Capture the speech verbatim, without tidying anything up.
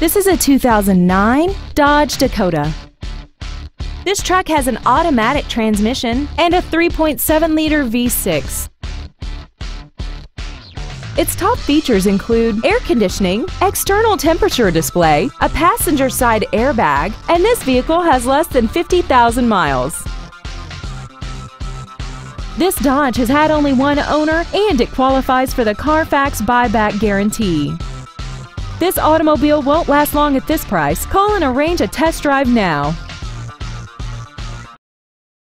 This is a two thousand nine Dodge Dakota. This truck has an automatic transmission and a three point seven liter V six. Its top features include air conditioning, external temperature display, a passenger side airbag, and this vehicle has less than fifty thousand miles. This Dodge has had only one owner and it qualifies for the Carfax buyback guarantee. This automobile won't last long at this price. Call and arrange a test drive now.